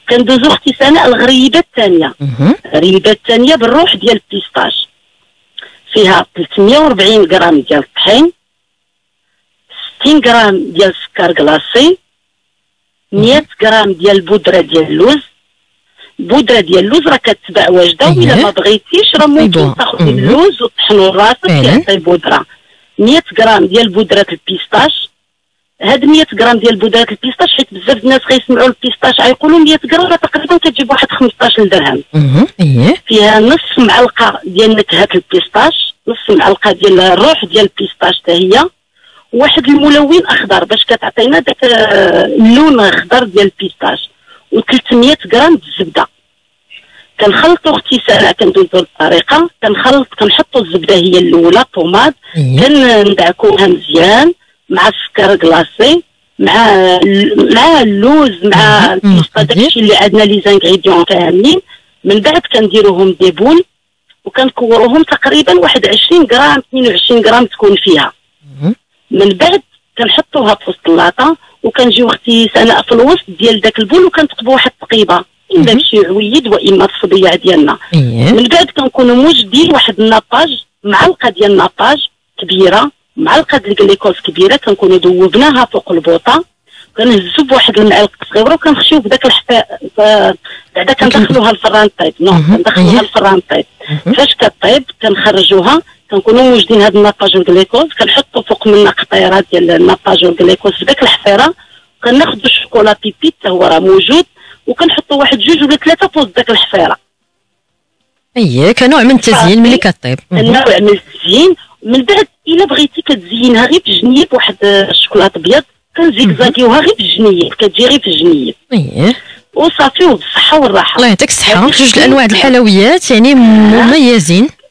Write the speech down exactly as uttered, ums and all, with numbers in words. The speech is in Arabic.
كندوزو اختي سناء الغريبه الثانيه. الغريبه الثانيه بالروح ديال البيستاش، فيها ثلاثمية وأربعين غرام ديال الطحين، ستين غرام ديال السكر كلاصي، مية غرام ديال البودره ديال اللوز. بودره ديال اللوز راه كتباع واجده، وإلا ما بغيتيش راه ممكن تاخذي اللوز وتطحنوا راسك كيعطي بودره. مية غرام ديال بودره البيستاش. هاد مية غرام ديال بودره البيستاش، حيت بزاف الناس غيسمعوا البيستاش غيقولوا مية غرام تقريبا كتجيب واحد خمسطاش درهم. اييه فيها نص معلقه ديال نكهه البيستاش، نص معلقه ديال الروح ديال البيستاش حتى هي، واحد الملون اخضر باش كتعطينا داك اللون اخضر ديال البيستاش، و300 غرام الزبده. كنخلطوا اختي سناء، كندوزو الطريقه، كنخلط كنحطوا الزبده هي الاولى طوماط، كندعكوها مزيان مع السكر كلاصي، مع مع اللوز، مع البيستا، داكشي اللي عندنا لي زانغريديون كاملين. من بعد كنديروهم دي بول وكنكوروهم تقريبا واحد عشرين غرام اثنين وعشرين غرام تكون فيها. من بعد كنحطوها في وسط اللاطه، وكنجيو اختي سناء في الوسط ديال داك البول وكنتقبوا واحد التقيبه، اما بشي عويد واما الصبيع ديالنا. من بعد كنكونوا موجدين واحد الناباج، معلقه ديال الناباج كبيره، معلقه ديال الجليكوز كبيره، كنكونوا ذوبناها فوق البوطه، كنهزو بواحد المعلقه صغيره وكنخشيو بداك الحفاء، بعدا كندخلوها الفران طيب. نو كندخلوها الفران طيب. فاش كطيب كنخرجوها، كنكونوا موجدين هاد الناباج والجليكوز، كنحطوا فوق منا قطيرات ديال الناباج والجليكوز في داك الحفيره، كناخذوا الشوكولا بيبيت حتى هو راه موجود، وكنحطوا واحد جوج ولا ثلاثه فوق داك الحفيره. اييه كنوع من التزيين ملي كطيب. نوع من التزيين. من بعد الا بغيتي كتزينها غير بالجنيب بواحد الشوكولاط ابيض، كنزيكزاكيوها غير بالجنيب، كتجي غير في الجنيب. اييه وصافي وبالصحه والراحه. الله يعطيك الصحه. جوج الانواع د الحلويات يعني مميزين.